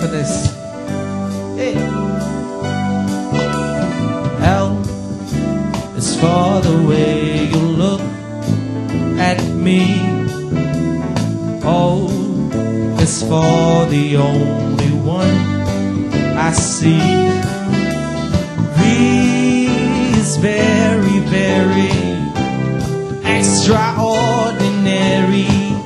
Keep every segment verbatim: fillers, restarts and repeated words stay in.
at this. Hey. L is for the way you look at me. O is for the only one I see. V is very, very extraordinary.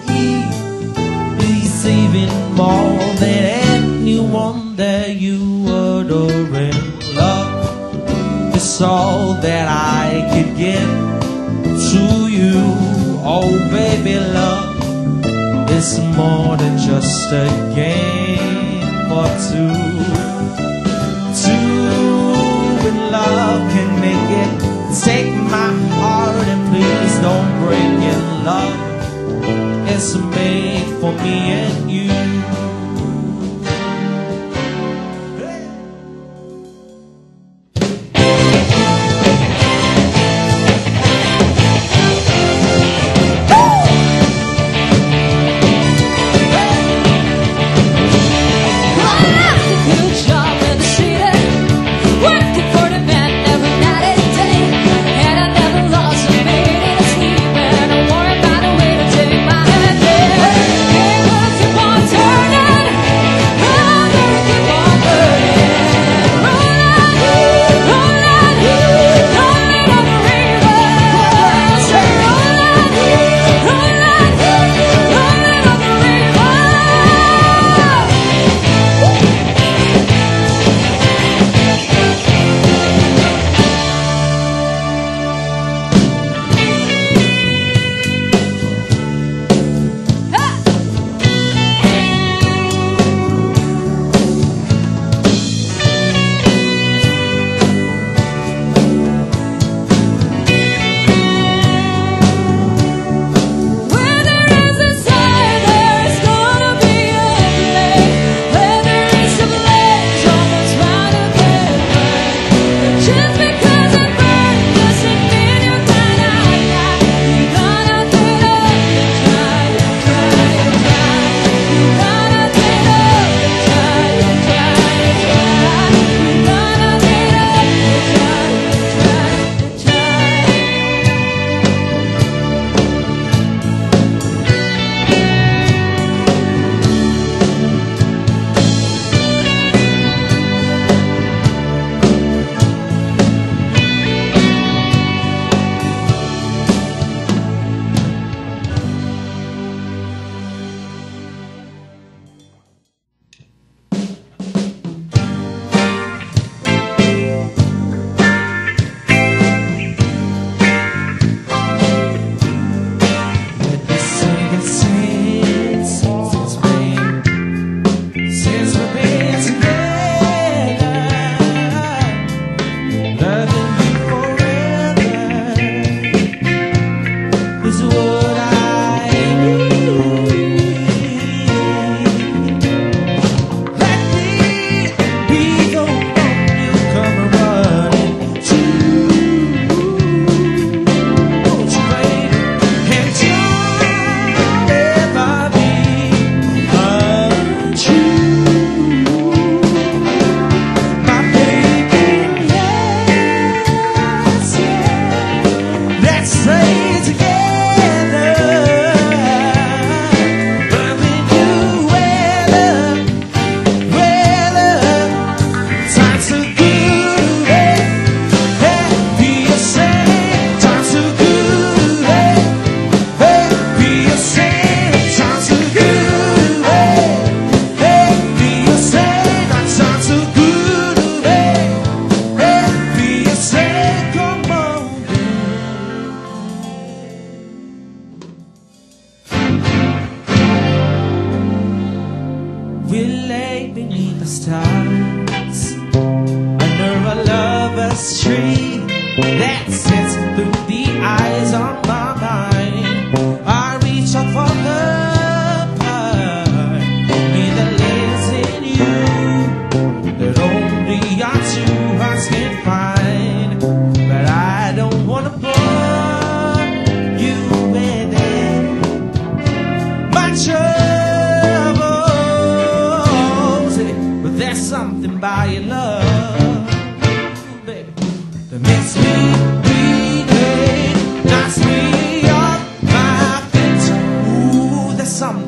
He's even more than anyone that you adore. And love is all that I could give to you. Oh baby, love is more than just a game for two. Two in love can make it. Take my heart and please don't break it. Love is made for me and you.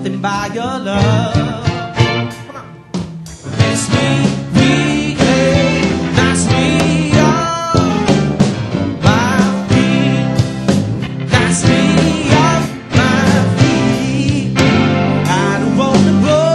nothing by your love. Come on. Kiss me weekly, knock me off my feet, knock me off my feet. I don't wanna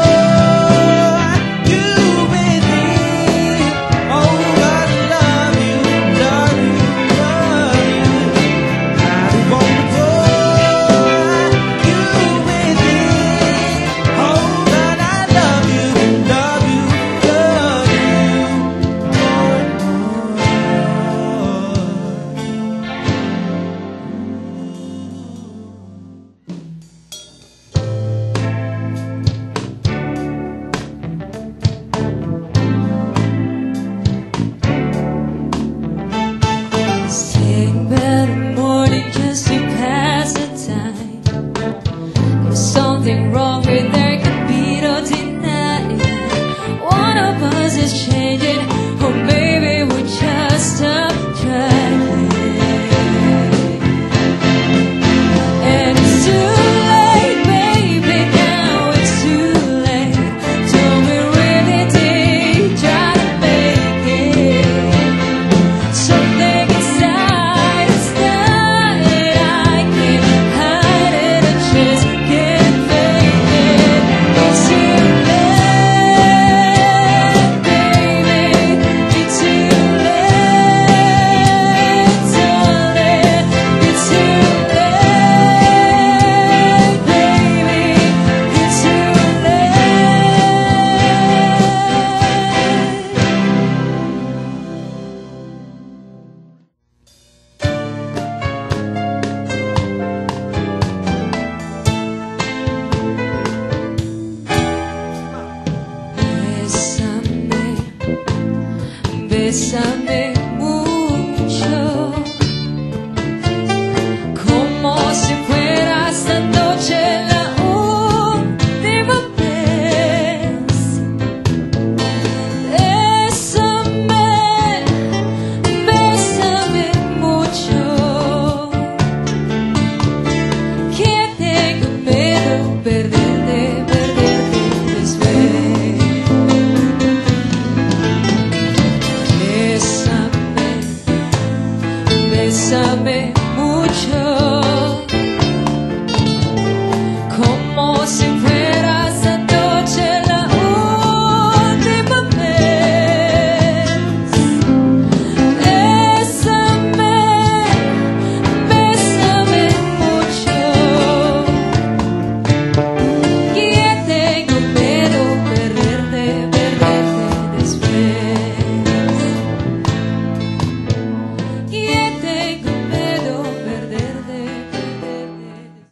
put you with me. Oh, but I love you, love you, love you. I don't wanna put you with me. Oh, but I love you, love you, love you more and more. Sing better morning just to pass the time. There's something wrong